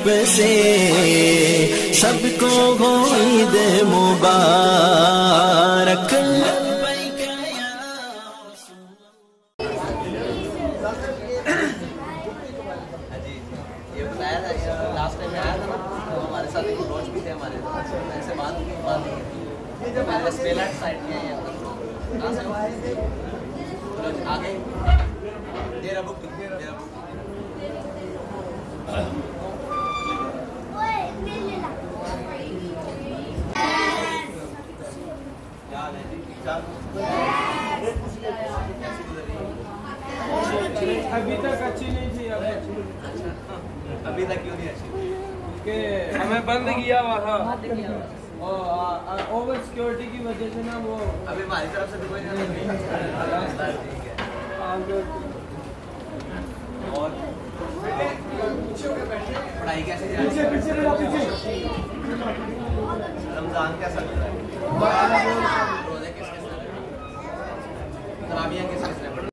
तरफ से सबको हो ईद मुबारक। लास्ट टाइम आया था ना, तो हमारे साथ एक कोच भी थे हमारे, ऐसे बात की बस पेलाट साइड के हैं कहाँ से आगे देरा बुक अभी तक अच्छी नहीं थी। अभी तक क्यों नहीं अच्छी? कि हमें बंद किया हुआ था और ओवर सिक्योरिटी की वजह से ना वो अभी हमारी तरफ से तो कोई नहीं। ठीक है। और पढ़ाई कैसे जा रही है? रमजान कैसा चल रहा है?